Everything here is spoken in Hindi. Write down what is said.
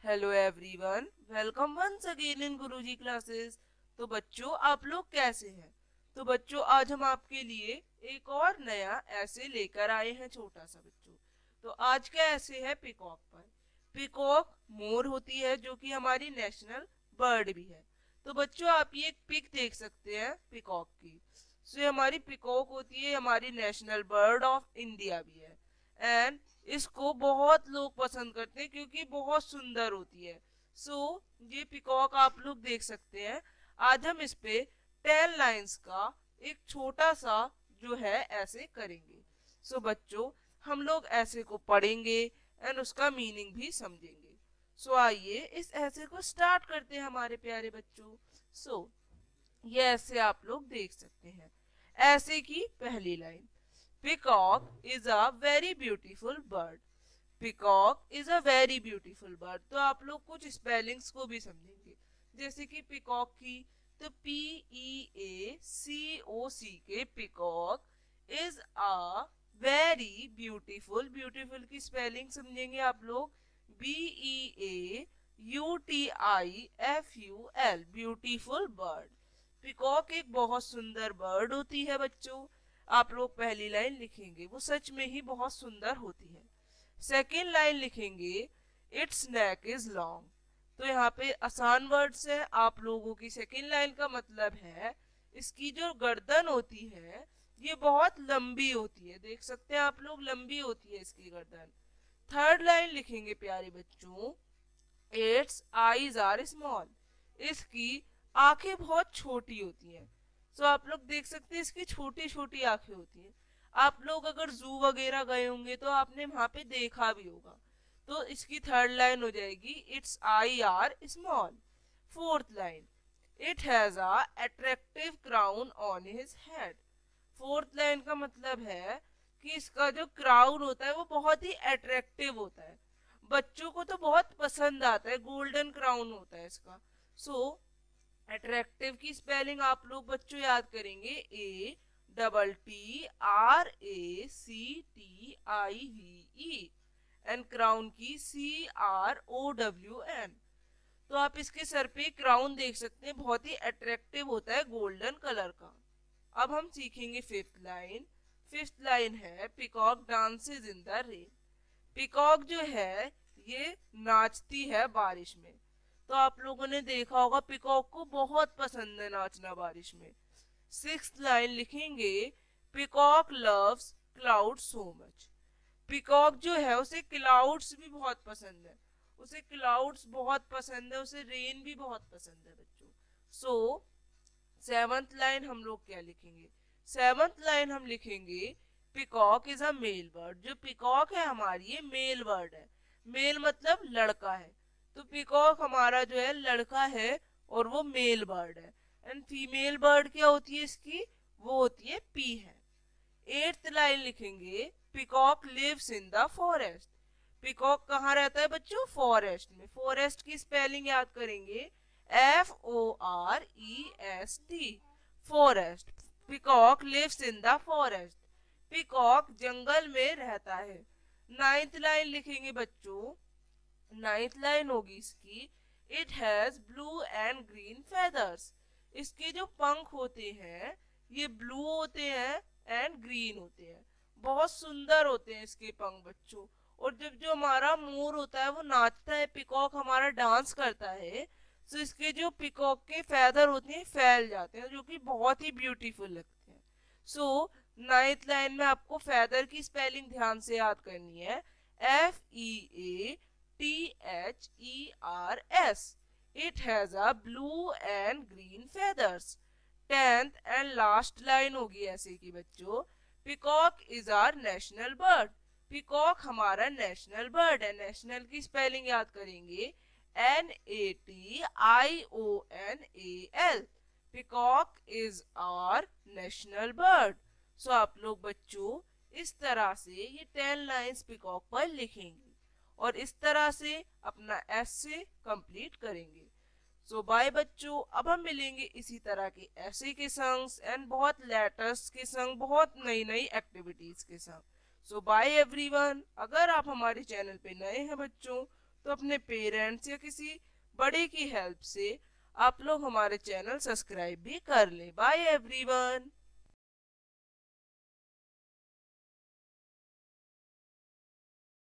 Hello everyone, welcome once again in Guruji classes. तो बच्चों, आप लोग कैसे हैं? तो बच्चों, आज हम आपके लिए एक और नया ऐसे लेकर आए हैं, छोटा सा बच्चों। तो आज का ऐसे है पिकॉक पर। पिकॉक मोर होती है जो कि हमारी नेशनल बर्ड भी है। तो बच्चों, आप ये एक पिक देख सकते हैं पिकॉक की। सो ये हमारी पिकॉक होती है, हमारी नेशनल बर्ड ऑफ इंडिया भी है। एंड इसको बहुत लोग पसंद करते हैं क्योंकि बहुत सुंदर होती है। सो ये पिकॉक आप लोग देख सकते हैं। आज हम इस पे 10 लाइंस का एक छोटा सा जो है ऐसे करेंगे। सो बच्चों, हम लोग ऐसे को पढ़ेंगे एंड उसका मीनिंग भी समझेंगे। सो आइए इस ऐसे को स्टार्ट करते हैं हमारे प्यारे बच्चों। सो ये ऐसे आप लोग देख सकते हैं। ऐसे की पहली line, Peacock is a very beautiful bird. Peacock is a very beautiful bird. तो आप लोग कुछ स्पेलिंग्स को भी समझेंगे, जैसे कि पिकॉक की, तो PEACOCK peacock is a very beautiful. Beautiful की स्पेलिंग समझेंगे आप लोग, BEAUTIFUL ब्यूटीफुल बर्ड। पिकॉक एक बहुत सुंदर बर्ड होती है बच्चों। आप लोग पहली लाइन लिखेंगे, वो सच में ही बहुत सुंदर होती है। सेकेंड लाइन लिखेंगे, इट्स नेक इज लॉन्ग। तो यहाँ पे आसान वर्ड्स है। आप लोगों की सेकेंड लाइन का मतलब है इसकी जो गर्दन होती है ये बहुत लंबी होती है। देख सकते हैं आप लोग, लंबी होती है इसकी गर्दन। थर्ड लाइन लिखेंगे प्यारे बच्चों, इट्स आईज आर स्मॉल। इसकी आंखें बहुत छोटी होती हैं। सो आप लोग देख सकते हैं इसकी छोटी छोटी आंखें होती हैं। आप लोग अगर जू वगैरह गए होंगे तो आपने वहां पे देखा भी होगा। तो इसकी थर्ड लाइन हो जाएगी, it's eyes are small. Fourth line, it has a attractive crown on his head. Fourth line का मतलब है कि इसका जो क्राउन होता है वो बहुत ही अट्रैक्टिव होता है, बच्चों को तो बहुत पसंद आता है। गोल्डन क्राउन होता है इसका। सो अट्रैक्टिव की स्पेलिंग आप लोग बच्चों याद करेंगे, ATTRACTIVE एंड क्राउन की CROWN। तो आप इसके सर पे क्राउन देख सकते हैं, बहुत ही अट्रैक्टिव होता है, गोल्डन कलर का। अब हम सीखेंगे फिफ्थ लाइन। फिफ्थ लाइन है, peacock dances in the rain. Peacock जो है ये नाचती है बारिश में। तो आप लोगों ने देखा होगा पिकॉक को बहुत पसंद है नाचना बारिश में। सिक्स्थ लाइन लिखेंगे, peacock loves cloud so much. Peacock जो है उसे क्लाउड्स भी बहुत पसंद है। उसे क्लाउड्स बहुत पसंद है, उसे रेन भी बहुत पसंद है बच्चों। सो सेवंथ लाइन हम लोग क्या लिखेंगे? सेवंथ लाइन हम लिखेंगे, peacock is a male bird. जो पिकॉक है हमारी ये मेल बर्ड है। मेल मतलब लड़का है। तो पिकॉक हमारा जो है लड़का है और वो मेल बर्ड है। एंड फीमेल बर्ड क्या होती है इसकी? वो होती है पी है। एट्थ लाइन लिखेंगे, peacock lives in the forest. Peacock कहाँ रहता है बच्चों? फॉरेस्ट में। फॉरेस्ट की स्पेलिंग याद करेंगे, FOREST forest. Peacock lives in the forest. Peacock जंगल में रहता है। नाइन्थ लाइन लिखेंगे बच्चों। नाइन्थ लाइन होगी इसकी, it has blue and green feathers. इसके जो पंख होते हैं ये ब्लू होते हैं एंड ग्रीन होते हैं। बहुत सुंदर होते हैं इसके पंख बच्चों। और जब जो हमारा मोर होता है वो नाचता है, पिकॉक हमारा डांस करता है, तो इसके जो पिकॉक के फेदर होते हैं फैल जाते हैं, जो कि बहुत ही ब्यूटीफुल लगते हैं। सो नाइन्थ लाइन में आपको फेदर की स्पेलिंग ध्यान से याद करनी है, FEATHERS। It has a blue and green feathers। 10th and last line होगी ऐसे की बच्चों, peacock is our national bird. Peacock हमारा नेशनल बर्ड है। नेशनल की स्पेलिंग याद करेंगे, NATIONAL। Peacock is our national bird. So आप लोग बच्चों इस तरह से ये 10 लाइंस पिकॉक पर लिखेंगे और इस तरह से अपना ऐसे कंप्लीट करेंगे। सो बाय बच्चों, अब हम मिलेंगे इसी तरह के ऐसे के संग एंड बहुत लेटर्स के संग, बहुत नई नई एक्टिविटीज के संग। So bye everyone. अगर आप हमारे चैनल पे नए हैं बच्चों तो अपने पेरेंट्स या किसी बड़े की हेल्प से आप लोग हमारे चैनल सब्सक्राइब भी कर लें। Bye everyone.